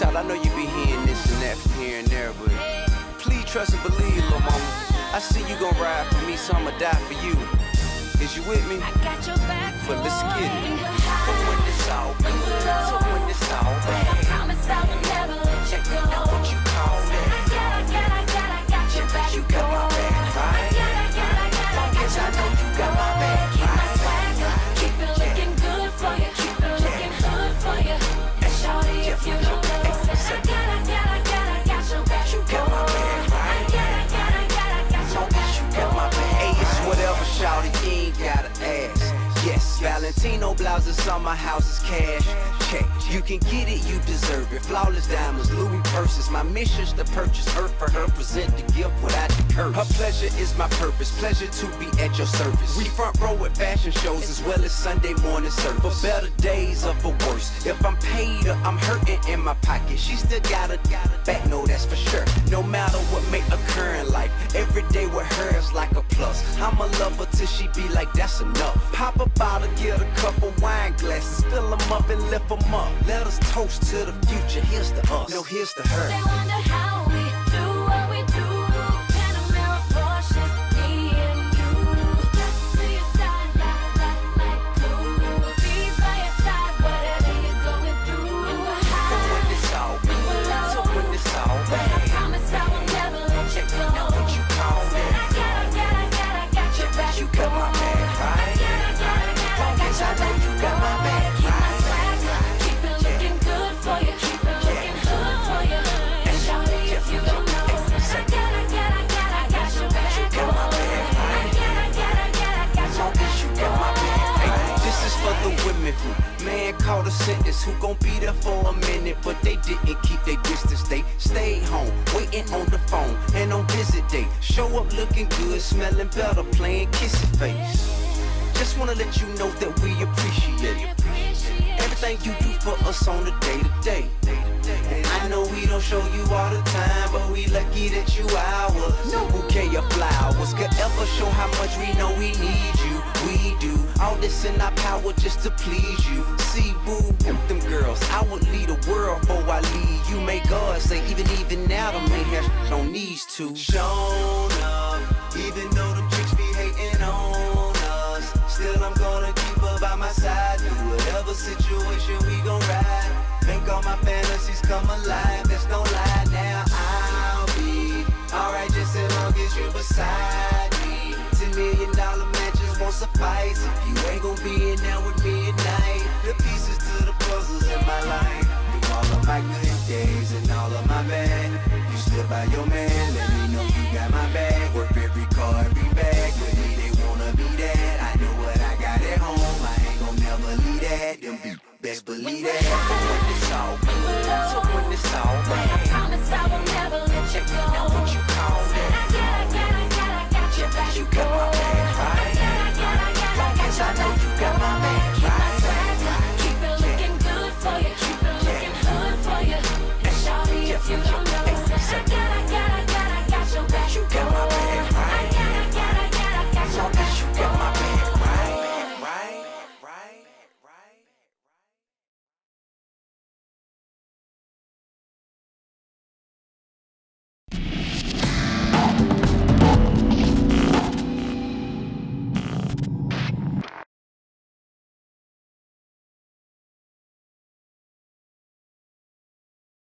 Child, I know you be hearing this and that from here and there, but please trust and believe, little mama. I see you gon' ride for me, so I'ma die for you. Is you with me? I got your back, but let's get it. For when it's all good, to when it's all bad. I promise I will never let you go. Now what you call that? I got your back. You got my back, right? Long as I know you got my back, Keep my right? swagger, keep it looking good for you, keep it looking good for you. And shawty, if you don't know, I got your back. You got my back, right? I got your back. You got my back. Hey, it's whatever, shawty, you ain't gotta ask. Yes, Valentino blouses on my house is cash. Check, you can get it, you deserve it. Flawless diamonds, Louis purses. My mission's to purchase earth for her, present the gift without the curse. Her pleasure is my purpose, pleasure to be at your service. We front row at fashion shows as well as Sunday morning service. For better days or for worse, if I'm paid or I'm hurting in my pocket, she still got a back, no that's for sure. No matter what may occur in life, every day with her is like a plus. I'ma love her till she be like that's enough. Pop a bottle, get a couple wine glasses, fill them up and lift them up. Let us toast to the future, here's to us, no here's to her. They wonder how we do what we do. Panamera, Porsches, me and you. Step to your side, like glue. Be by your side, whatever you're going through. And we're high, But when it's all and we're good, low, to when it's all but I bad. promise I will never let you go. Now what you call that? I got your back. You got my back, right? Long as I know you got my back, Keep my right? swagger, keep it looking good for you, keep it looking good for you. And shawty, if you don't know, I got your back. You got my back, right? I got your Long as you got my back. Hey, this is for the women who man caught a sentence, who gon' be there for a minute, but they didn't keep their distance. They stayed home, waiting on the phone, and on visit day, show up looking good, smelling better, playing kissy face. Just wanna let you know that we appreciate everything you do for us on the day-to-day. And I know we don't show you all the time, but we lucky that you ours. No bouquet of flowers could ever show how much we know we need you. We do all this in our power just to please you. See, boo, them girls, I would lead the world before I leave. You make God say, even now, the man has on these two. Shown up, even though them chicks be hating on us. Still, I'm gonna keep her by my side. Through whatever situation we gon' ride. Make all my fantasies come alive. There's no lie now. I'll be alright just as long as you're beside me. $10 million matches won't suffice if you ain't gon' be in there with me at night. The pieces to the puzzles in my life. Through all of my good days and all of my bad. You stood by your man. Let me know you got my back. Work every car, every bag. With me they wanna be that. I know what I got at home. I ain't gon' never leave that. Them be best believe that. But when it's all good, to when it's all I bad. promise I will never let you go. Now what you call that? I got your back. You got my back, right? Long as I know you